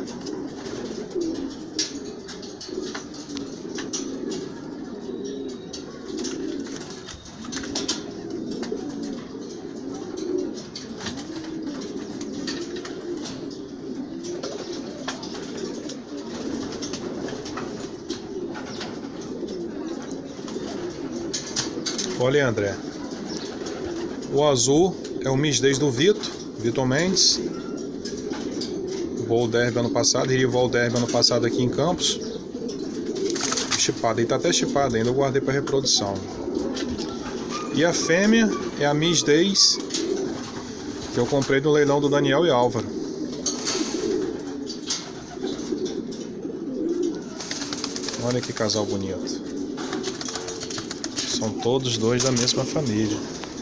Olha, André, o azul é o Miss Days do Vitor Mendes. Voo derby ano passado, iria voar o derby ano passado aqui em Campos. Chipado, ele tá até chipado ainda, eu guardei para reprodução. E a fêmea é a Miss Days, que eu comprei no leilão do Daniel e Álvaro. Olha que casal bonito. São todos dois da mesma família.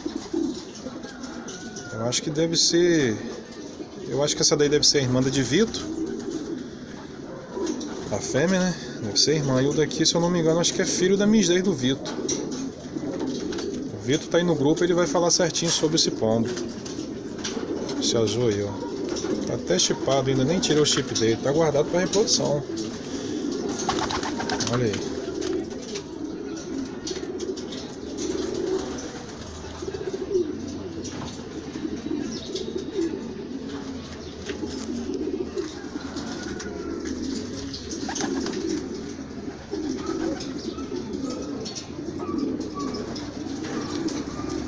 Eu acho que deve ser... Eu acho que essa daí deve ser a irmã de Vitor. A fêmea, né? Deve ser irmã. E o daqui, se eu não me engano, acho que é filho da Miss Days do Vitor. O Vitor tá aí no grupo, ele vai falar certinho sobre esse pombo. Esse azul aí, ó. Tá até chipado ainda, nem tirei o chip dele. Tá guardado para reprodução. Olha aí.